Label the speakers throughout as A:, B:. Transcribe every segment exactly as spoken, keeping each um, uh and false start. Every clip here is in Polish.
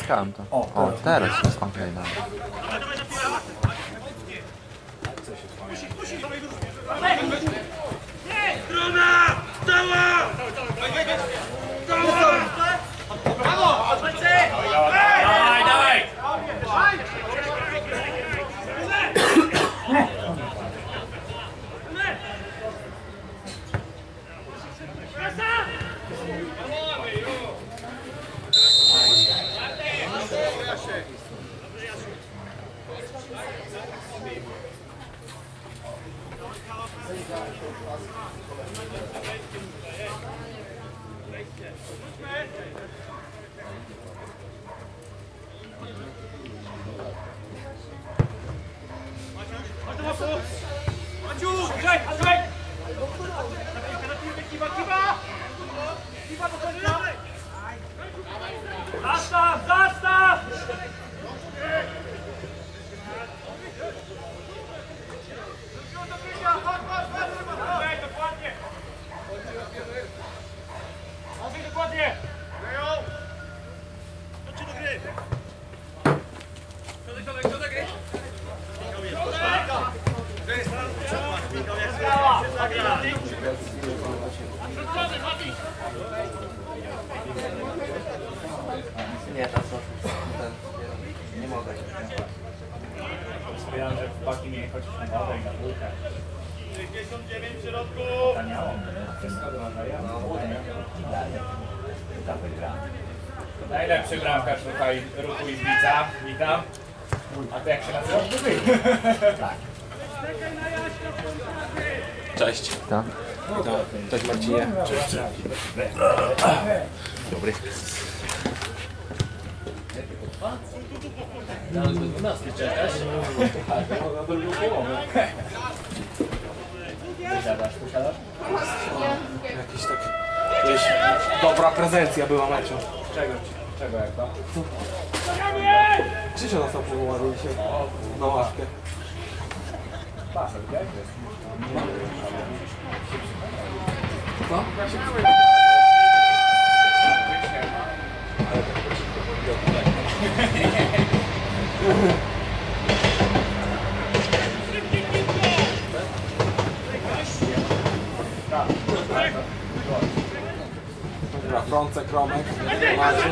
A: Czekałem to. O, o teraz jest okej, okay, no.
B: Strona! Cała! Cała! Brawo! Dawaj, dawaj! Zastaw! Zastaw! Dokładnie! Dokładnie! Chodźcie do gry! Środek, środek, środek gry!
A: Nie, to co? Nie mogę.
B: Wspieram, że chłopaki mieli chodzić na wodę i na górkę. sześćdziesiąt dziewięć w środku! Taniało, najlepszy bramkarz tutaj ruchu i Zbica. Witam. A to jak się nazywa? Tak.
C: Cześć.
A: Tak?
C: Witam. Cześć Marcinie. Cześć. Dobry.
D: Nawet do dwunastki czekasz?
C: Na drugą połowę.
B: Posiadasz, posiadasz?
C: Jakiś tak... Jakieś dobra prezencja była meczu.
B: Czego? Czego jak to?
C: Krzysia dostał przywołany dzisiaj na ławkę.
B: Pasek, jak jest?
C: Co? Dobra, Frącek, Romek, Maciej.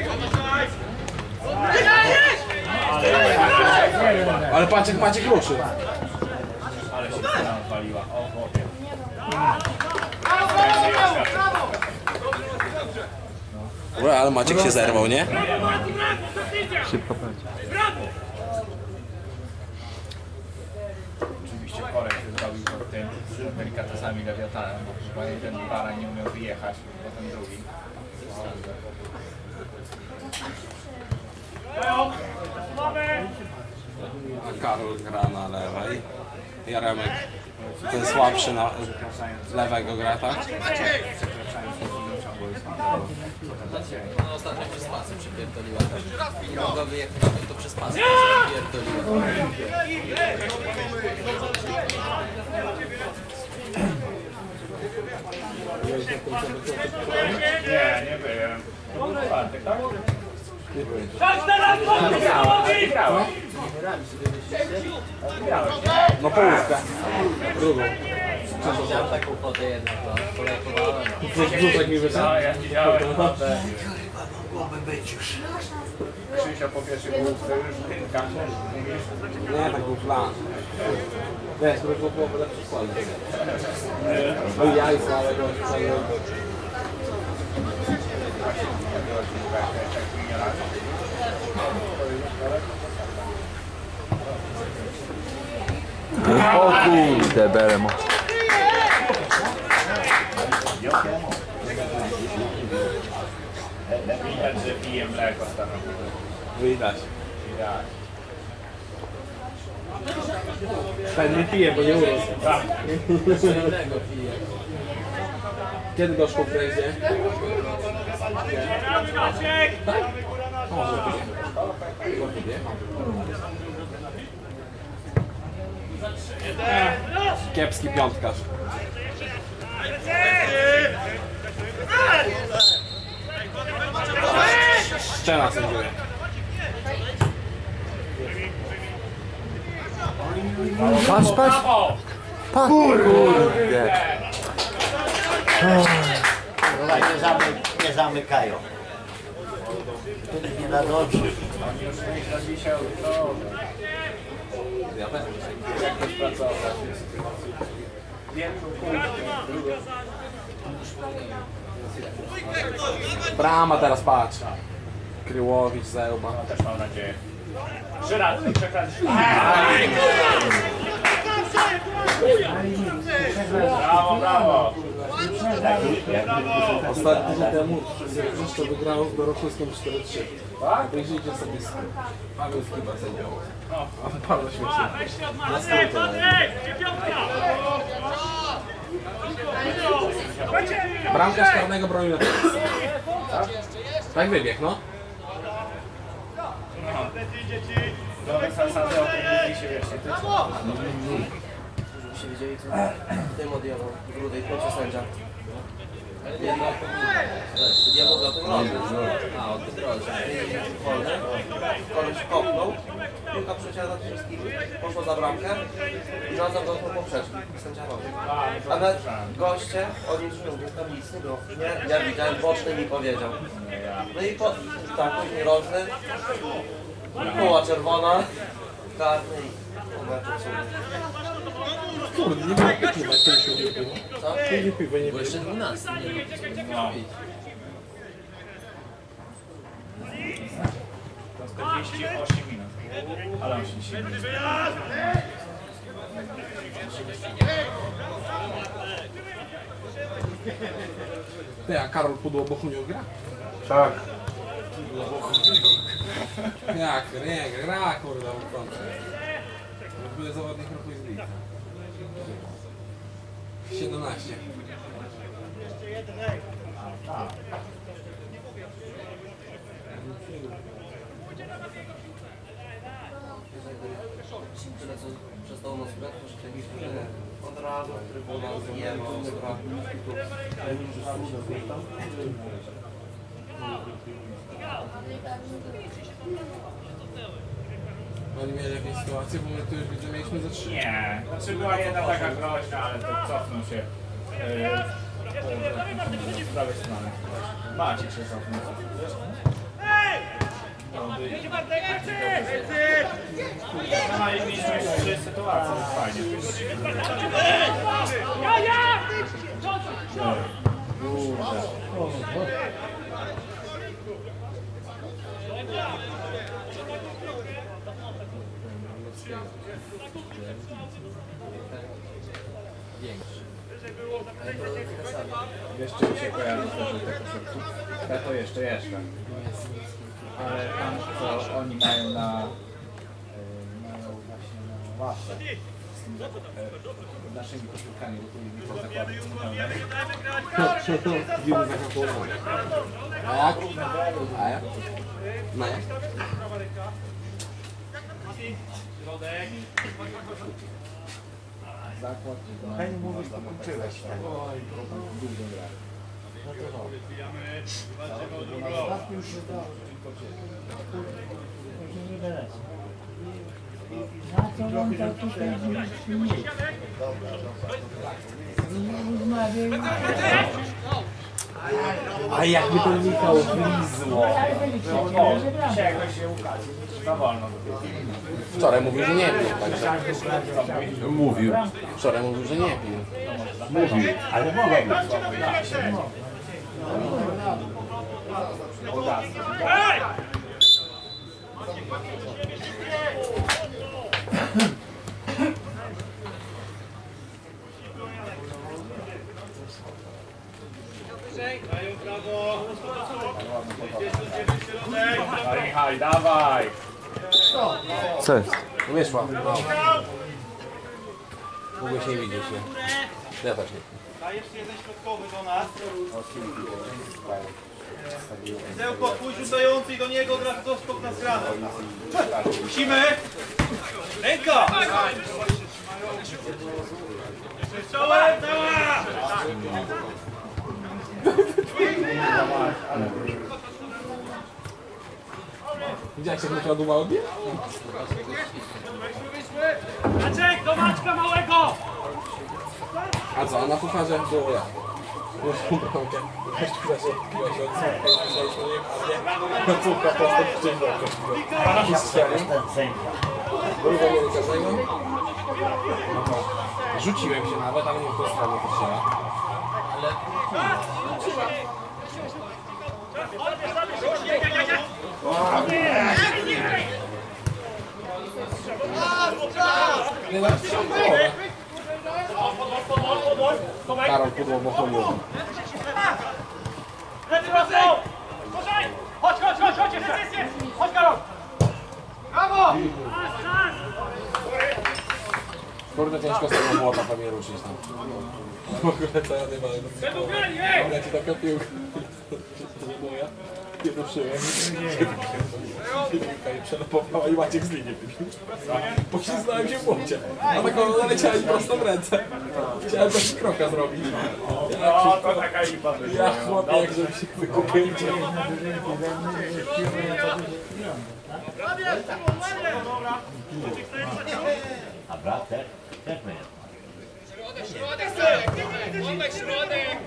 C: Ale patrz jak Maciek ruszy.
B: Ale się tam odwaliła. O, chłopie.
C: Dobra, ale Maciek się zerwał, nie?
A: Szybko pewnie.
B: Oczywiście korek się zrobił pod tym z delikatesami lewiatanem, bo chyba jeden barań nie umiał wyjechać, potem drugi.
C: A Karol gra na lewej. Jaremek, ten słabszy na z lewego gra, tak?
D: No ostatnio przez pasy przypierdoliła. Nie mogła wyjechać, to przez pasy przypierdoliła.
B: Nie, nie byłem. Czwartek, tak? Grałem.
C: No połówkę. Drugą.
D: Chciałem taką fotę jednak, no. Polekowałem.
C: Brzuszek mi wyszedł.
B: No, ja widziałem naprawdę. Krzysia po pierwszej główce już kaszę, mówisz?
C: Nie, tak był plan. Wiesz, to by było lepszy skład. No jajca, ale go
A: O kurde, Beremo.
B: Widać, że piję mleko stanowi.
C: Widać.
B: Widać.
C: Ten nie pije, bo nie urósł.
B: Tak.
D: Co innego pije.
C: Kiedy do szkół wejdzie?
B: Maciek!
C: Kiepski piątkarz. Szczena sędziuje.
A: Patrz, patrz! Patrz! Kurde!
E: Chyba nie, zamy, nie zamykają. Tu nie nadąży.
C: Ja też. Brama teraz patrz. Kryłowicz zełba.
B: Też mam nadzieję. Trzy razy, trzech razy. Brawo, brawo.
C: Ostatni tydzień temu jeszcze wygrało z Dorochuskiem cztery trzy. Tak? Wyjrzyjcie sobie z Paweł Skiba sędziował. A Paweł śmieszny. Na skrótę. Bramkarz karnego broni na teraz. Tak wybieg, no.
B: Nowe zasady o tym się wiesz, ty co?
D: Żebyście wiedzieli, co tym odjęło w grudej, trzeci sędzia. Nie mógł o tym robić. A, o tym robić. Wolny. Koleś kopnął. Piłka przecięła wszystkich. Poszło za bramkę. I razem dotknął poprzeczki. Sędzia robił. Ale goście, oni czują, że tam nic nie było. Nie, ja widziałem, boczny mi powiedział. No i po, tak, później rożny. Była czerwona. Karny i po meczu cudny.
C: Kurde, nie było piwa, pięciu nie piwo.
D: Co?
C: Pięciu piwa nie
D: Bo jeszcze dwunasty, nie wiem, co robić.
B: To czterdzieści osiem minut. Ale on się dzisiaj nie
C: Ty, a Karol Pudło Bochuniu gra?
A: Tak.
C: Jak? Nie, gra kurde w końcu. Były zawodnik ruchu i zbita. siedemnaście.
D: Tyle co przestało nas grać, to że od razu trybuna zjebał,
C: Oni mieli jakieś sytuacje, bo my tu już widzę, mieliśmy ze trzy.
B: Nie, znaczy była jedna taka groźna, ale to cofnął się yy, z prawej strony. Maciek się cofnął. No i mieliśmy jeszcze trzy sytuacje, fajnie.
D: większy.
B: Jeszcze mi się kojarzy z tego sercu. Ja to jeszcze, jeszcze. Ale tam co oni mają na... y, mają właśnie na łapce. Z tym, y, naszymi koszulkami, bo tu mi to zakładam zupełnie.
C: Wiemy zahakowane. A jak? A jak? Na jak?
B: Zakład,
E: Hej, mówisz, to kończyłeś. Ostatni już się da. Nie teraz. Na co wam tak tutaj nie? Nie rozmawiaj.
C: A jakby to Michał blizło.
B: o, dzisiaj jakoś się ukazał. Za wolno.
C: Wczoraj mówił, że nie pił, także.
A: Mówił.
C: Wczoraj mówił, że nie pił.
A: Mówił.
E: Ale mogę być.
B: Dawaj, Michał, dawaj!
A: Co jest?
C: Wyszła. No. Mogłeś nie widzieć, nie? Ja też nie.
F: A jeszcze jeden środkowy do nas. Zełko, pójdź rzucający i do niego od razu doskok na stronę. Musimy! Ręka! Czołem, cała!
C: Widziałeś jak to duma odbije?
G: Maciek, do Maćka małego!
C: A co, a na pucharze było jak? Już bramkę. Gościu zaczął odpiła się od słupka i myśleliśmy, nie padnie. Na słupka prosto w czyń bramkę. I strzelił.
E: Ten sędzia.
C: Druga nie każdego. Rzuciłem się nawet, ale nie w tą stronę postrzela. Nie na głowę. Karol pudło w ochronie.
G: Chodź, chodź, chodź, chodź jeszcze! Chodź, Karol! Brawo!
C: Kurde, ciężko z tego młota pewnie ruszyć tam. W ogóle co ja nie mam. Ja ci taka piłka. To nie moja. Nie ruszyłem. Piłka i przelopowała i Maciek z linii wybił. Poślizgnąłem się w błocie. A tak ona leciała mi prosto w ręce. Chciałem też kroka zrobić. Ja, no, to taka lipa ja chłopie, jak żebym się wykupił.
E: A brat też? Też mnie.
G: Środek, środek! Środek!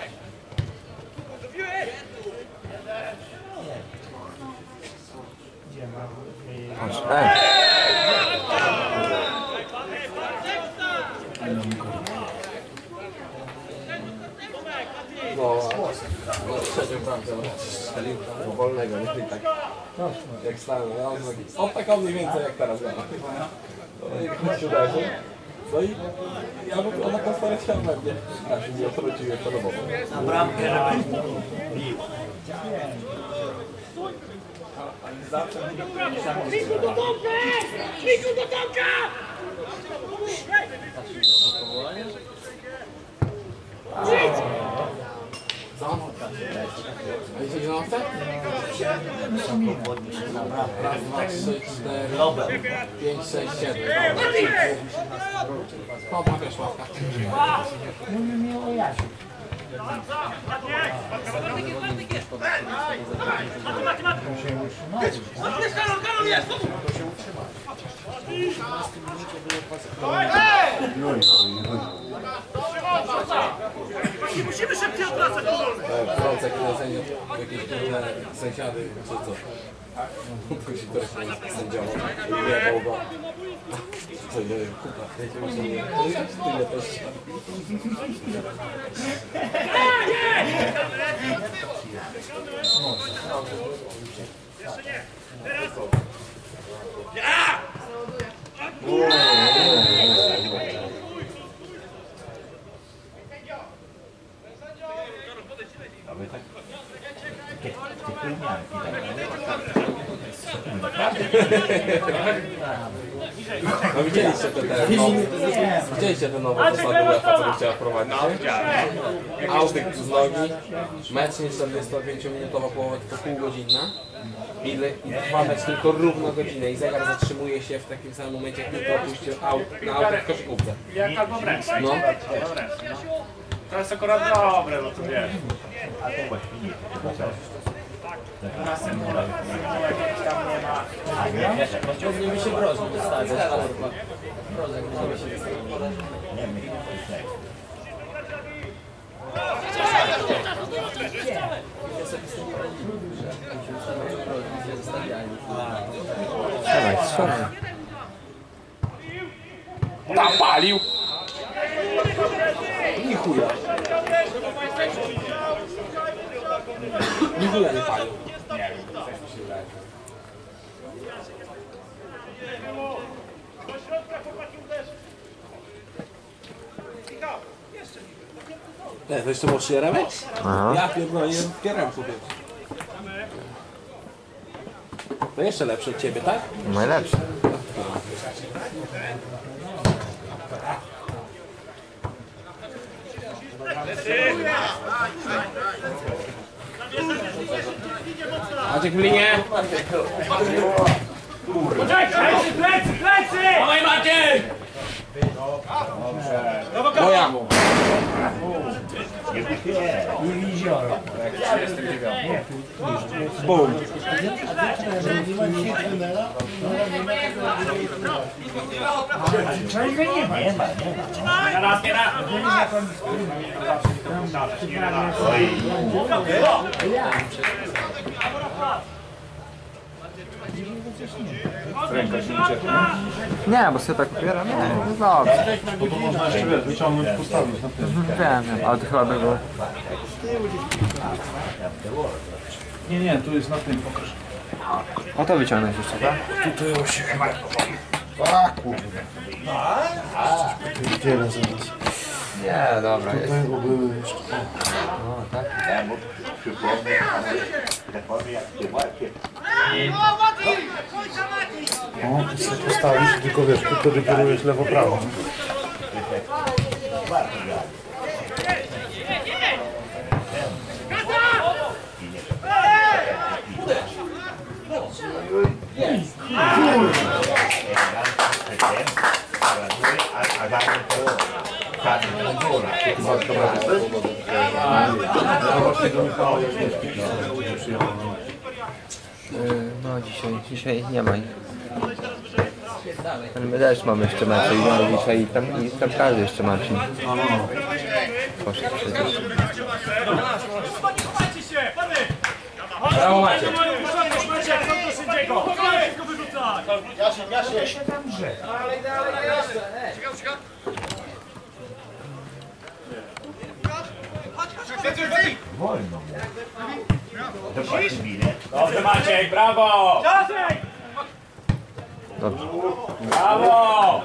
C: No, no trzecią bramkę strzelił wolnego, nie? I tak jak stałem, ja on taki, o taką mniej więcej jak teraz gada. No i ktoś uderzył. No i ja bym, ona postara się we mnie. Ja się nie odwróciłem to robotą.
E: Na bramkę, żeby bił.
G: Miku do domka! Miku do domka!
C: Co? A idziecie na ławce?
E: Podnieś się na bramkę.
C: Raz, dwa, trzy, cztery, pięć, sześć, siedem. No, tam wiesz ławka.
E: Mówił mi o Jasiu.
G: Karol, Karol jest! Nie musimy szybciej odwracać do wolny!
C: Wtrącek na sędziów, jakieś inne sąsiady, czy co? To się ktoś sędziował i wyjechał go. Co nie wiem, kupa, wiecie, muszę nie tyle też.
G: Jeszcze nie! Teraz!
E: Aby tak... Takie typylnianki.
C: No widzieliście te, te nowe, widzieliście te nowe zasady UEFA, co by chciała wprowadzić? No, audyk z nogi, mecz nie czterdziestopięciominutowa połowa, tylko półgodzinna. I, I trwa mecz tylko równo godzinę i zegar zatrzymuje się w takim samym momencie, jak tylko opuścił aut, na auto w koszykówce.
G: Jak albo wręcz.
C: No.
G: To jest akurat dobre, no to wiesz.
E: A to właśnie nie.
G: Na symule, jakieś tam nie ma.
E: A nie, wiesz,
B: Mogliby się groźnie wystawiać, kurwa. Groźnie mogliby się wystawiać.
E: nie myślę, że
C: Tam palił! Ni chuja. Ni chuja nie palił.
G: Nie wiem, coś mi się wydaje. Do środka chłopaki uderzy.
C: Nie, to jeszcze możesz je remek? Ja pierdolę, nie kierem sobie. To jeszcze lepsze od ciebie, tak?
A: Najlepszy.
C: Maciek w linię!
G: Plecy, plecy, plecy! Dawaj Maciek!
F: Dobrze.
C: Moja! Bum!
G: Teraz nie raz. Nie raz.
A: Ręka się uciekła.
H: Nie, bo sobie tak opieram. Nie, no dobrze.
A: Bo to można jeszcze wiesz, wyciągnąć, postawić na tym.
H: Wiem, wiem, ale to chyba by było.
A: Nie, nie, tu jest na tym, pokaż.
H: O to wyciągnąć jeszcze, tak?
A: Wiele zaraz.
H: Nie, dobra, jest.
A: Tego były jeszcze.
H: O, tak.
A: O, tu sobie postawisz, tylko wiesz, tu wtedy kierujesz lewo-prawo.
H: Yy, no dzisiaj, dzisiaj nie ma ich. Ale my też mamy jeszcze mecze i no, dzisiaj i tam, i tam każdy jeszcze ma ci. Poszedł przecież.
F: Chowajcie się! Pany!
C: Brawo macie!
F: Macie, jak są do sędziego! Wszystko wyrzucać!
G: Dobrze Maciek, brawo!
F: Czasek!
H: Dobrze.
G: Brawo!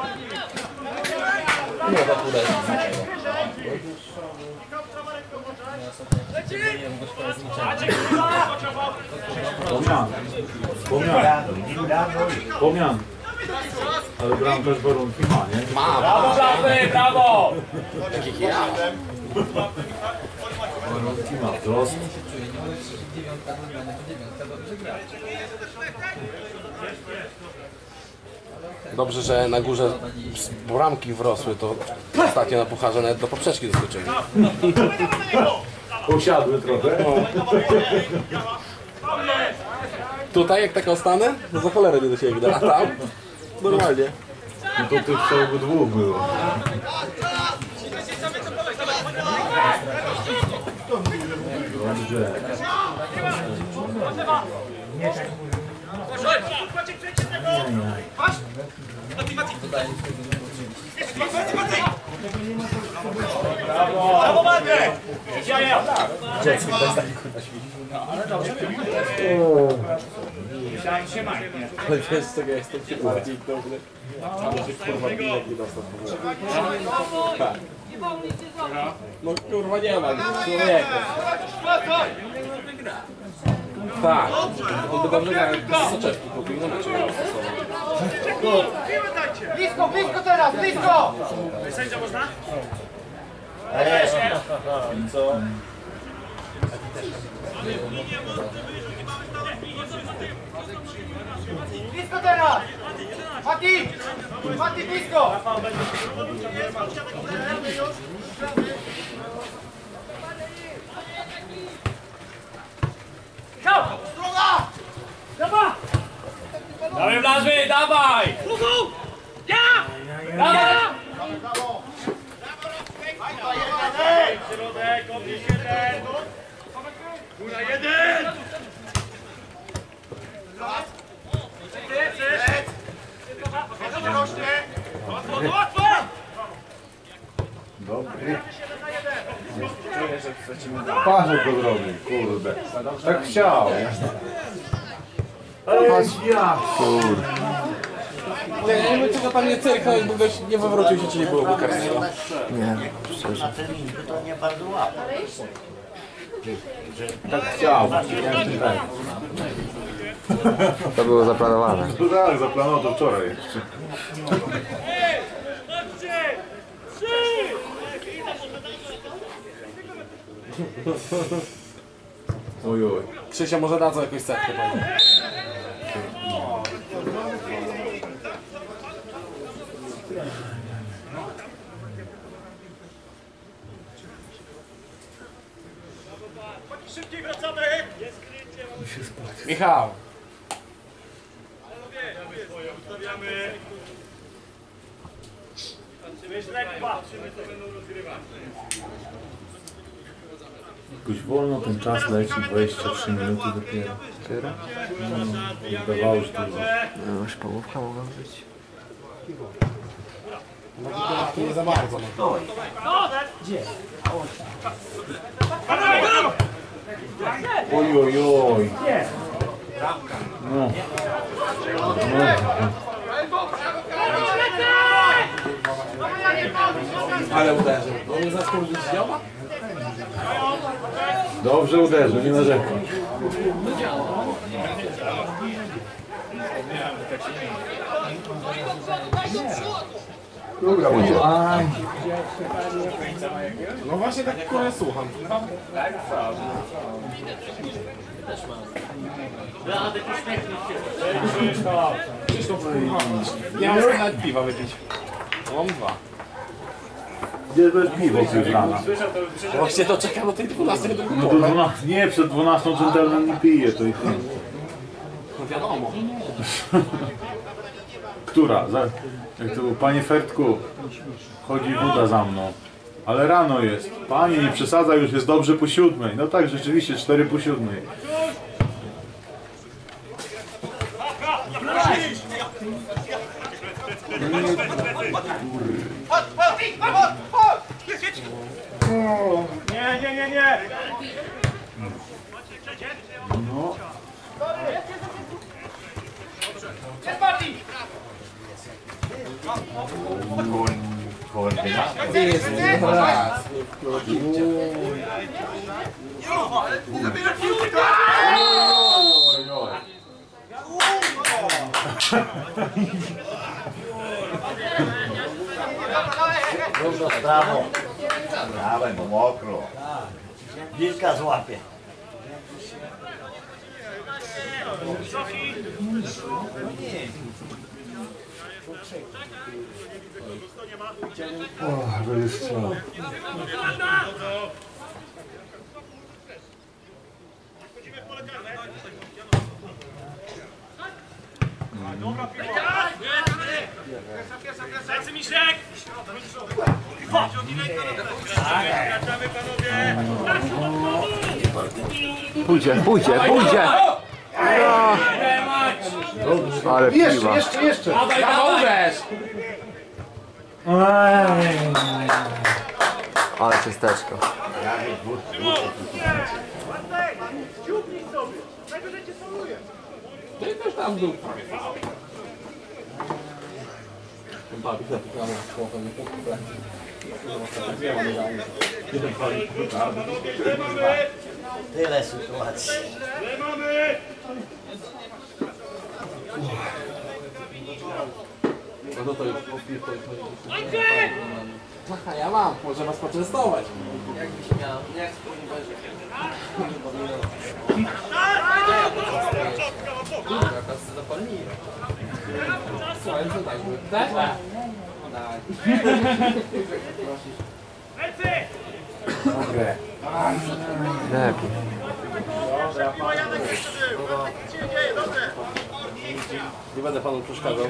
C: Nie, to tu leży.
A: Pomian. Pomian. Pomian. Ale bram też warunki ma, nie?
C: Ma,
G: Brawo,
C: ma.
G: Blapy, brawo!
C: Takich ja.
A: Warunki ma, wzrost.
C: Dobrze, że na górze bramki wrosły, to ostatnio na pucharze nawet do poprzeczki doskoczyli.
A: Usiadły trochę.
C: Tutaj jak tak ostanę, to za cholerę nie do siebie widać, a tam normalnie.
A: No to tych całego dwóch było. Dobrze.
F: Brawo, Marek!
G: Ja, Myślałem się Mike, nie?
C: Ale wiesz co, ja jestem się bardziej dobry. Ale się kurwa bilek nie dostał. Tak. No kurwa nie ma, człowieku. Tak, on by dobrze grał, jak z soczewki kupił, no znaczy miał stosował.
F: Blisko, blisko teraz, blisko! Sędzia można? Blisko teraz! Mati! Mati, blisko!
G: Dawaj Blażwy, dawaj! Ja! Dawaj!
F: Środek, odnieś jeden! Góra jeden! Łatwo, łatwo!
A: Dobry. Parzek go zrobił, kurde. Tak chciał. Ej, ja.
C: Ja nie wiem czego tam nie cyrknął, bo goś nie wywrócił się, czy nie było karnego.
H: Nie, szczerze.
E: Na ten liczby to nie bardzo łatwo.
A: Tak chciał.
H: To było zaplanowane.
A: No tak, zaplanował to wczoraj jeszcze.
F: Chodźcie! Trzy!
A: Oj, oj.
C: Krzysia może dadzą jakąś setkę. Panie. Michał!
A: Jakoś wolno ten czas leci, dwadzieścia trzy minuty dopiero.
H: Tyle?
A: No, wydawało się to, że...
H: No już połówka mogła być.
C: Nie za bardzo.
A: Oj, oj, oj. No.
C: Ale uderzył. On nie zaczął być dzioba?
A: Dobrze uderzył, nie narzekam. Dobra, pójdzie.
C: No właśnie tak kurde słucham. Nie mam sobie nawet piwa wypić. Mam dwa.
A: Gdzie to jest piwo już rana?
C: Właśnie to czekam do tej dwunastej do
A: No do dwunastej, nie, przed dwunastą dżentelmen nie pije, to i ty.
C: No wiadomo.
A: Która? Za, jak to było? Panie Fertku, chodzi woda za mną. Ale rano jest. Panie, nie przesadza, już jest dobrze po siódmej. No tak, rzeczywiście, cztery po siódmej.
F: Nie, nie, nie, nie!
A: No.
C: Jest raz.
E: Równo z prawą. Dawaj, bo mokro. Wilka złapie.
A: O, będzie strzał.
F: Lecy Miszek! Wracamy panowie!
H: Pójdzie, pójdzie, pójdzie! No. Ale piwa.
A: Jeszcze, jeszcze, jeszcze!
C: Dawaj, dawaj, uderz!
H: Ale ciasteczko.
C: Ty też tam był prawie faul. Ten bawi zapukał na słowę, nie pukle.
E: Tyle sytuacji.
C: No to już popij, to już Aha, ja mam, może was poczęstować.
D: Jakbyś miał, nie jak wspólnie będzie. Jaka zapalniła.
C: Słuchaj, co tak by? Tak?
D: Daj.
A: Okej.
H: Lepiej.
C: Nie będę panu przeszkadzał.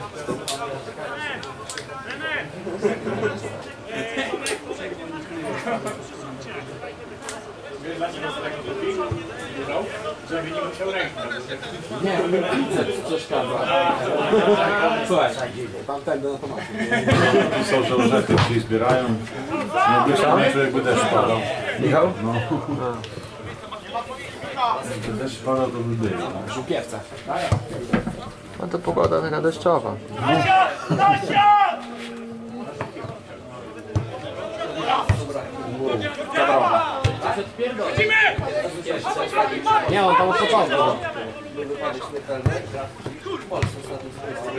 F: Żeby nie musiał ręki.
C: Nie, biceps przeszkadza. Słuchaj, tam tędy na tomacie.
A: Pisał, że orzechy ci zbierają. No by się nie czuł, jakby deszcz padał.
H: Michał?
A: No. Jakby deszcz padał, to by było.
C: Żółkiewce.
H: No to pogoda taka deszczowa.
C: Nie, on tam od początku.
D: Nie wypadek śmiertelny. W Polsce ostatnio swoje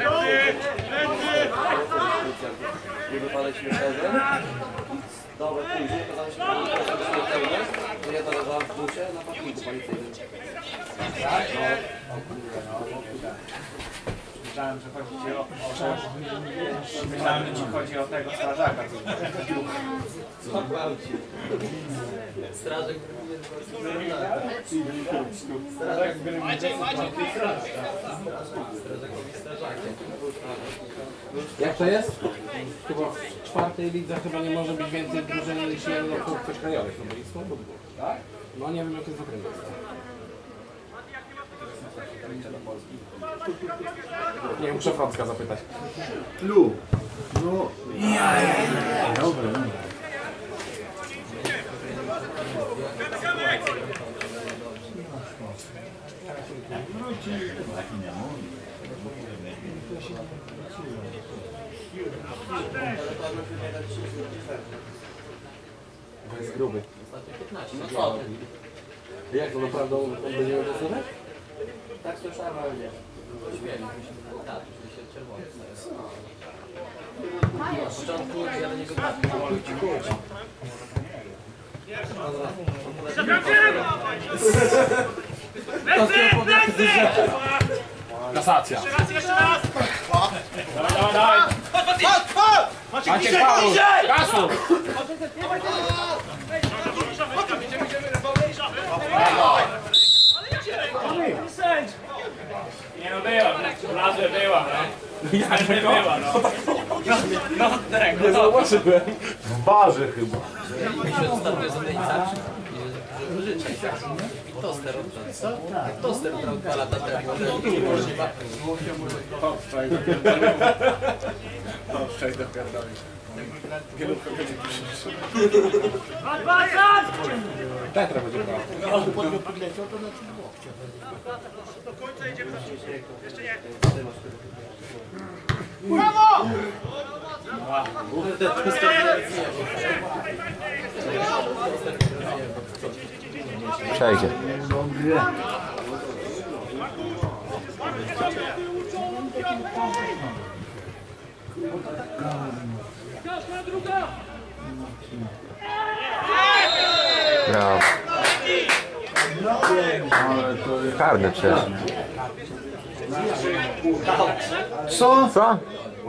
D: Nie wypadek śmiertelny. Dobra, później okazało się, że wypadek śmiertelny. To ja należałam w bucie na parkingu policyjnym.
G: Myślałem, że chodzi ci o... o myślałem, że ci chodzi o tego strażaka.
D: Co gwałci? Strażek Strażak Strażakowi strażakiem.
C: Jak to jest? Chyba w czwartej lidze chyba nie może być więcej drużyn niż jedno punktów krajowych, no bo ich są było. Tak? No nie wiem jak jest w okręgu. Nie muszę Frącka zapytać.
A: Lu. No. Ja, ja, ja. Dobra, dobra.
C: To jest gruby.
D: No co ty?
C: Jak to naprawdę on będzie miał decyzję?
D: Tak słyszałem, ale nie. Śmieli. Tak, oczywiście czerwony. Na początku ja do niego kłóci, kłóci.
C: Kasacja.
F: Jeszcze raz!
G: Dawaj, dawaj!
F: Maciek,
C: Maciek
F: bliżej,
C: Paweł!
F: bliżej!
C: Gasu!
G: Nie no była, wlazły była, no.
C: Jak
G: Nie była, no. No, tak,
C: Nie zauważyłem.
A: W barze chyba.
D: I się startuje z Odejca i życzę. I toster od co? Toster od dwa lata temu.
C: Tetra będzie brał.
F: Do końca jedziemy na Jeszcze nie.
H: Przejdzie. Brawo.
A: Ale to jest...
H: Karny przecież.
A: Co?
H: Co?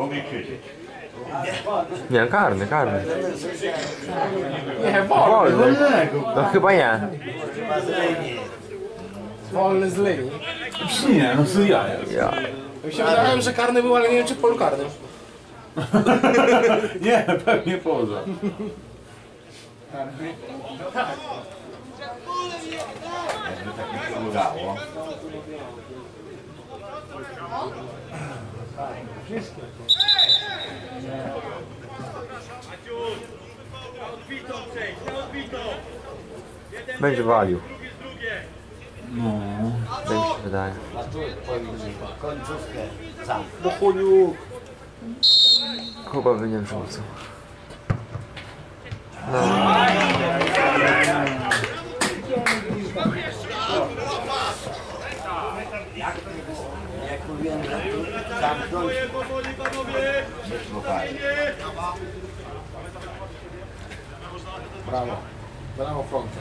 H: Nie, karny, karny.
C: Nie, wolny.
H: Wolny. No chyba nie.
C: Wolny z linii.
A: Nie, no co ja
H: Ja.
C: Mi się wydawało, że karny był, ale nie wiem czy polu karny.
A: Nie, pewnie poza.
F: Na odbitą przejdź, na odbitą! Jeden
H: Będzie walił.
F: drugi z drugie!
H: Tak mi się wydaje.
E: Końcówkę sam.
H: Chyba by nie wrzucał. No.
E: Jak mówiłem, że tu zamknąć.
F: Powoli, panowie!
C: Brawo. Brawo Frontka.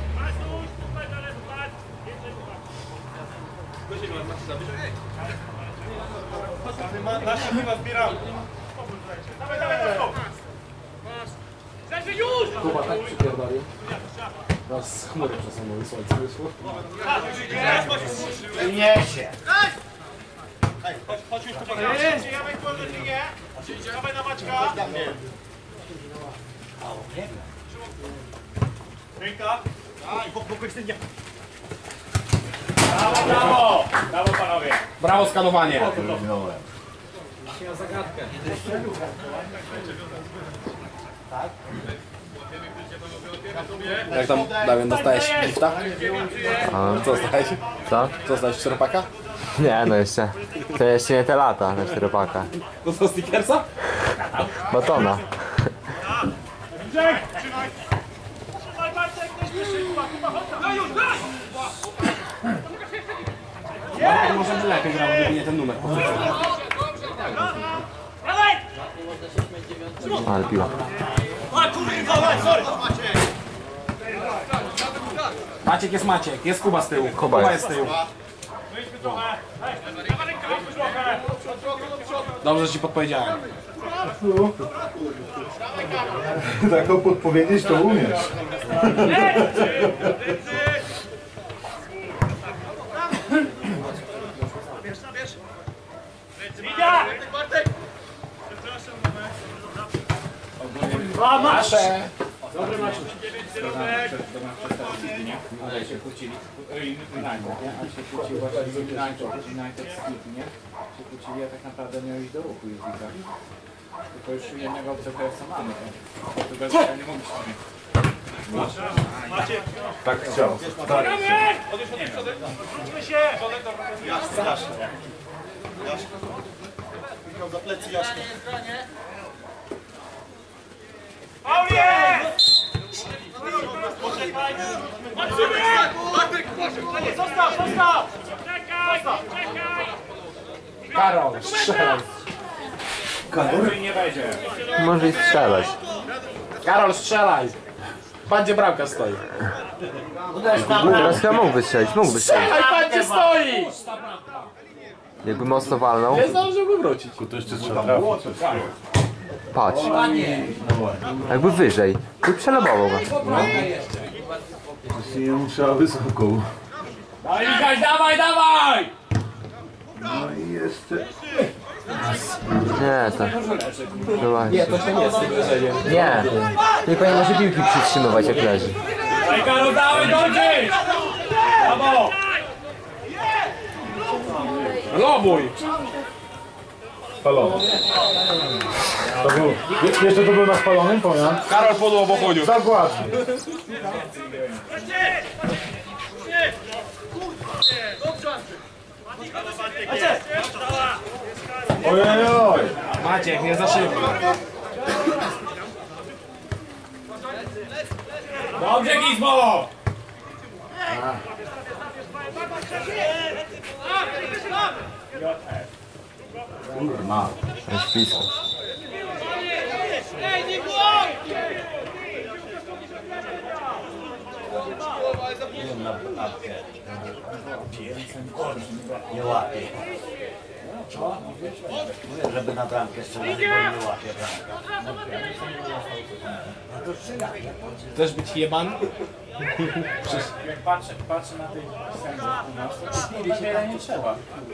F: Nasi chyba zbieramy. Dawaj, dawaj, dawaj! Zajrzyj już!
C: Kuba tak przypierdolił. Teraz z chmury przesunęły słońce wyszło.
E: Niesie.
F: Chodź już tu pokażę. Jamek, wolno ci nie. Dawaj na Maćka. Ręka. Pokój ten nie.
G: Brawo, brawo! Brawo panowie!
C: Brawo skanowanie. Jak tam, Damian, dostałeś gifta?
H: A,
C: Co dostałeś?
H: co?
C: Co dostałeś czteropaka?
H: Nie, no jeszcze. To jeszcze nie te lata na czteropaka.
C: Dostał stickersa?
H: Batona.
F: Trzymaj! Trzymaj! Trzymaj, Bartek, nie śpieszy, Kuba, Kuba, chodź tam. No już, daj!
C: No, może by lepiej grał, gdyby nie ten numer.
F: Dawaj!
H: Ale piła.
F: A kurwa, dawaj, sorry!
C: Maciek jest Maciek, jest Kuba z tyłu.
H: Kuba
C: Kuba
H: jest.
C: jest z tyłu.
F: Wyjdźmy trochę. Dawaj rękę, wyjdźmy trochę.
B: Dobrze, że ci podpowiedziałem.
A: Taką podpowiedzieć to umiesz.
B: Nasze! Dobry Maciuś. Ale się kłócili. United, nie? Ale się kłócili właśnie z United, United City, nie? Się kłócili, a tak naprawdę miał iść do ruchu Jezika. Tylko już jednego obcego jest mamy. Portugalska nie mogli się.
A: Tak chciał. Tak.
F: Wróćmy się! Jasne, jasne. Michał za plecy, jasne. Paulie! Poczekaj! Bartek, poczekaj! Zostaw, zostaw! Czekaj, czekaj!
B: Karol, strzelaj! Karol nie wejdzie.
H: Może i strzelać.
B: Karol, strzelaj! Bandzie bramka stoi.
H: Teraz chyba mógłby strzelić, mógłby strzelić.
B: Strzelaj, bandzie stoi!
H: Jakby mocno walnął.
B: Nie zdążyłby wrócić.
A: To jeszcze trzeba trafić.
H: Patrz. Jakby wyżej. Tu przelobował go.
A: Nie trzeba wysoką.
B: Dawaj, Michaś, dawaj, dawaj!
A: No i jeszcze...
H: Nie, to... No właśnie.
B: Nie, to się nie jest wyżej.
H: Nie. Tylko nie może piłki przytrzymywać jak leży.
B: Daj, Karol, dawaj, dojdziesz! Brawo! Lobuj!
A: Spalony. To był... Je, jeszcze to był na spalonym, powiem?
B: Karol podło w ochodziu.
A: Dokładnie. Ojej, oj.
B: Maciek, nie za szybko. Dobrze, Gizmo!
A: Kurma.
H: Jest blisko.
E: Nie łapie. Mówię, żeby na bramkę strzelać, bo nie łapie bramka.
B: Chcesz być jeban? Jak patrzę, patrzę na tych sędziów u nas, to wiele nie trzeba.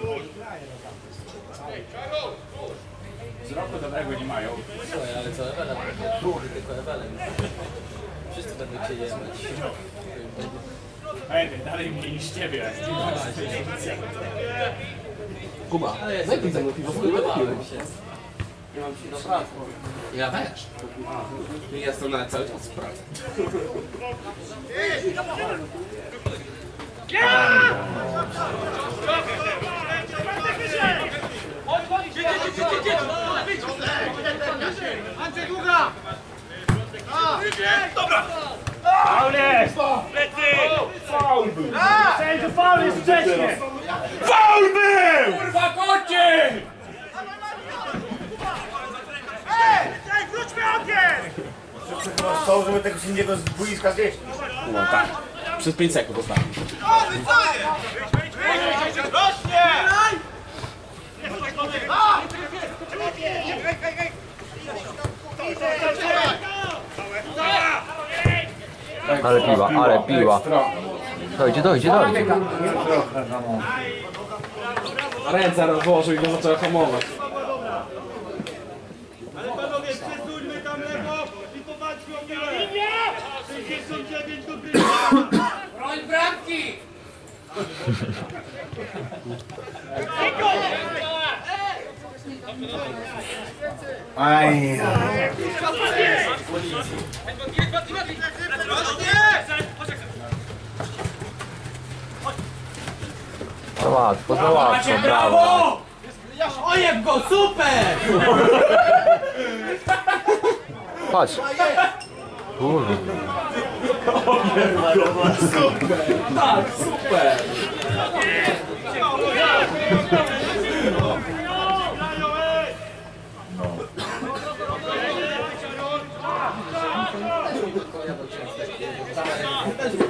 B: Wzroku dobrego nie mają.
C: Słuchaj, ale co Ewelem? Duchy, tylko Ewelem. Wszyscy będą cię jebać.
B: Ej, dalej mniej niż ciebie.
C: Kuba, najpierw ze mną piwo wpływałem się. Nie mam ci do pracy. Ja też. I jestem na cały czas w pracy.
F: Andrzej Długa! Dobra! Faul jest! Plecy! Faul był! Sędziu, faul jest wcześniej! Faul był! Kurwa, kocie! Ej! Ej, wróćmy okiem!
E: To, żeby tego sędziego z boiska zjeść.
B: No tak. Przez pięć sekund ostatnio.
F: Rośnie!
H: Ale piła, ale piła. Dojdzie, dojdzie, dojdzie.
B: Ręce rozłożył i go zaczął hamować.
F: Ale panowie, przesuńmy tam lewo i popatrzmy o linię! sześćdziesiąt dziewięć do gry! Broń bramki!
A: Aj.
H: Za łatwo, za łatwo, brawo.
F: Ojeb go, super!
H: Patrz. Kurde.
B: Tak, super!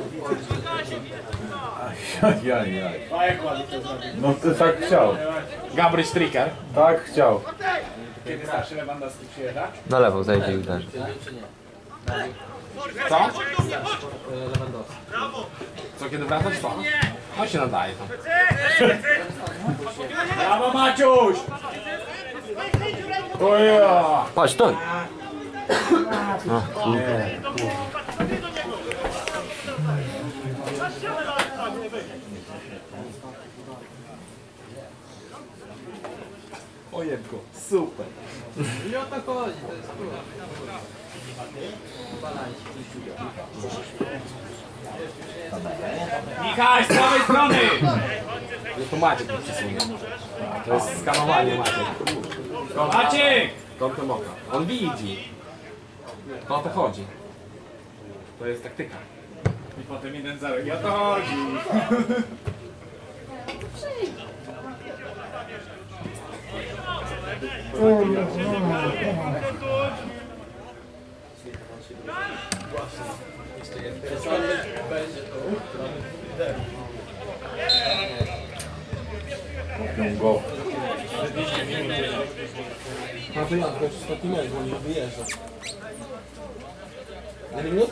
A: Jaj, jaj. No to tak chciał.
C: Gabryś Striker.
A: Tak chciał.
B: Kiedy starszy Lewandowski przyjeżdża?
H: Na lewo zejdzie i uderzy.
C: Co? Co, kiedy wracasz? Co? No się nadaje tam.
B: Brawo Maciuś!
C: Oja!
H: Chodź, stój! No, kurde.
C: Ojebko, super.
D: I o to chodzi, to jest kurwa.
B: Michał, z prawej strony!
C: No to Maciek mi przesunie. To jest skanowanie Maciek.
B: Maciek!
C: Kątem oka. On widzi. To o to chodzi. To jest taktyka.
B: I potem jeden zero. I o to chodzi.
A: Kupią go.
C: No to ja, to już ostatni mecz, bo nie wyjeżdża. Na minut?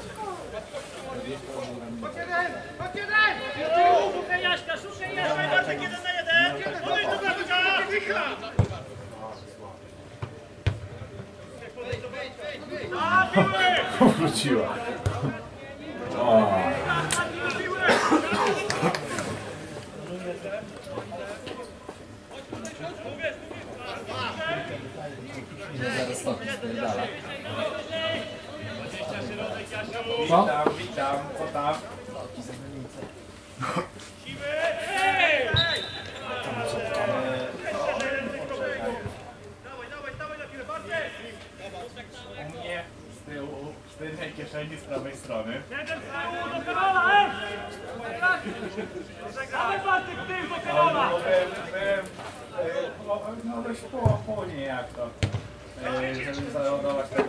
F: Szukaj Jaśka, szukaj Jaśka, Bartek jeden na jeden. Podejdź do Bartka. A, piłek!
A: Wróciła. O.
B: Witam, witam, co tam?
F: Ej!
B: U mnie z tyłu, z tylnej kieszeni z prawej strony.
F: Jeden z tyłu do Karola, ej! Dawaj Bartek, tył do Karola!
B: Byłem, byłem, e, no, no dość po, po nie jak to, e, żeby załadować tego...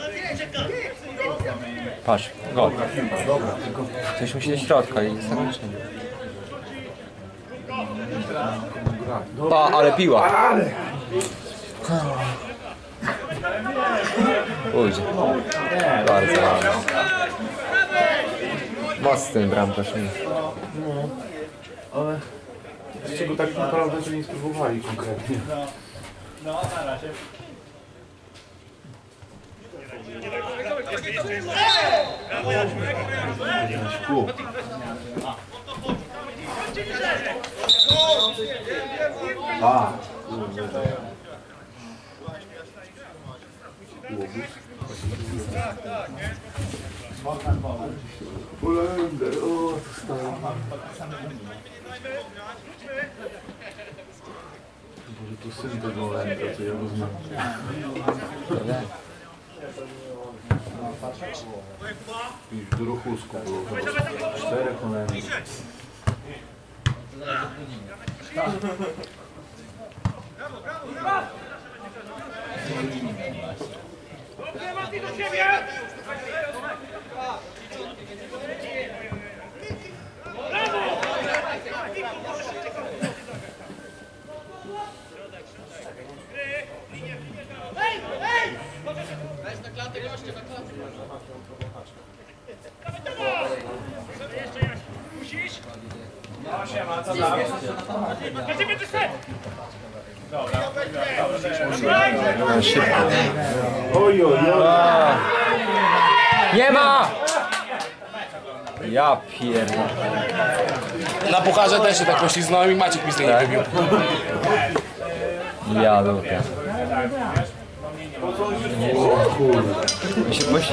H: Patrz, gol. Coś musi do środka i zakończenie. Pa, ale piła. Pójdzie. Bardzo ładnie. Mocny bramkarz. nie?
A: Ale z czego tak naprawdę to nie spróbowali konkretnie.
B: No, no, na razie.
A: Ku. A. Polender, o, to stało. Może to syn tego Olendra, co ja go znam. I w Druchusku było chyba czterech Olendrów.
F: Dobrze, Mati, do siebie! Brawo! Ej, ej! Weź na klatę, goście, na klatę. Jeszcze raz. Musisz?
B: No siema, co tam?
F: Będziemy ty set!
B: Dobra, dobra.
H: No, szybko.
A: Oj, oj, oj.
H: Nie ma! Ja pierdolę.
C: Na pucharze też się tak poślizgnąłem i Maciek mi z niej nie wybił.
H: Ja lubię. O kurde. Ja się poś...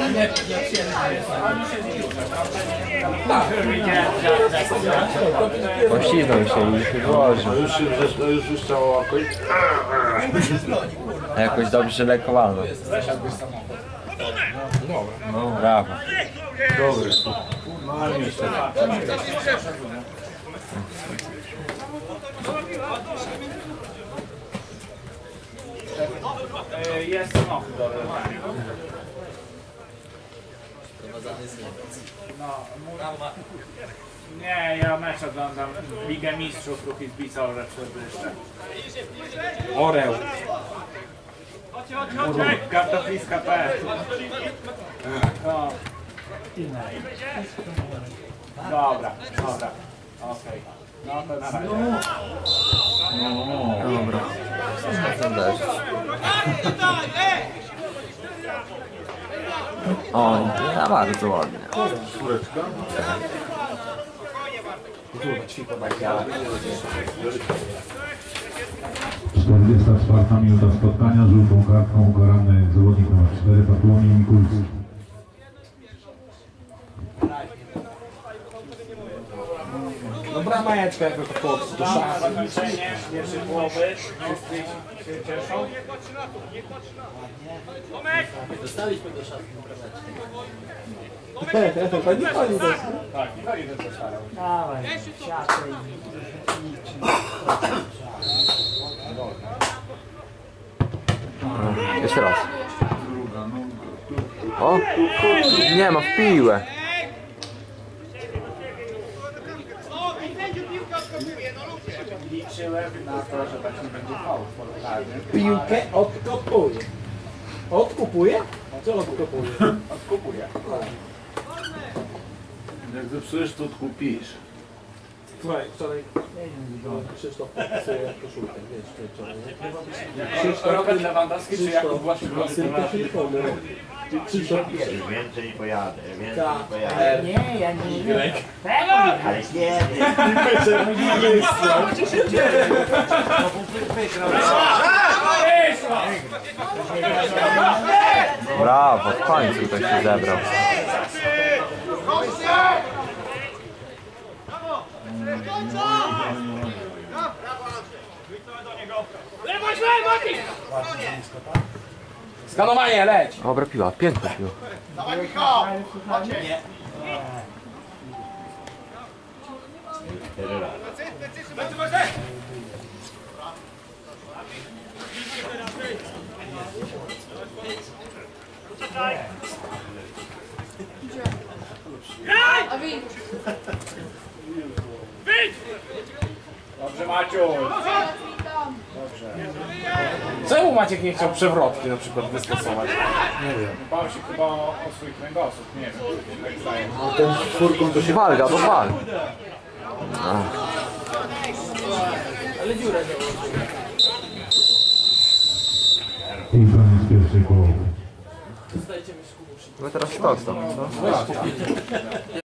H: Poślizgnął się i się wyłożył.
A: A już, już, już, już trzeba łapać.
H: A jakoś dobrze lekowalno. No brawo.
A: Dobry. No ale jeszcze.
B: E, Jest samochód do odebrania. No, mój... Nie, ja mecz oglądam Ligę Mistrzów, ruchy z Bicorze jeszcze.
C: Oreł.
B: Kartofliska P. No. Dobra, dobra. Okej. No to na razie.
H: Dobra. Ten deszcz. O, nie, bardzo ładnie.
A: Czwóreczka.
I: czterdziesta czwarta minuta spotkania, żółtą kartką ukarany zawodnik numer cztery, Bartłomiej Mikulski.
C: Dobra majeczka jako to chłopcy do szafy.
B: Zakończenie pierwszej połowy. Wszyscy się cieszą.
E: Dostaliśmy do szatni
C: To nie chodzi też.
B: Tak, nie chodzi do co starał.
G: Dawaj, siatę
H: Jeszcze raz. O, nie ma w piłę.
B: Liczyłem na to, że tak nie będzie fałd formalny.
C: Piłkę odkopuje. Odkupuje? Co odkopuje?
B: Odkupuję.
A: Jak zepsujesz, to odkupisz.
C: Słuchaj, wczoraj Krzysztof podpisuje koszulkę, wiesz, wczoraj, nie?
B: Krzysztof Robert Lewandowski czy Jakub Błaszczykowski?
C: Krzysztof telefonu. Krzysztof
E: Już więcej nie pojadę, więcej nie pojadę.
C: R.
G: Nie, ja nie wiem.
E: Ale nie wiem.
H: Brawo, w końcu ktoś się zebrał.
C: Skanowanie, leć!
H: Dobra piła, piękna piła.
B: Dobrze, Maciu.
C: Czemu Maciek nie chciał przewrotki na przykład wystosować?
B: Bał się chyba o, o swój kręgosłup, nie wiem. Tak zdaje.
A: Ten czwórką to się...
H: Walga, to wal.
I: I koniec pierwszej połowy.
H: No teraz sztos tam, co?